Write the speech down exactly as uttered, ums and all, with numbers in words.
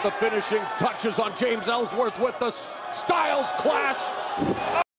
the finishing touches on James Ellsworth with the Styles Clash.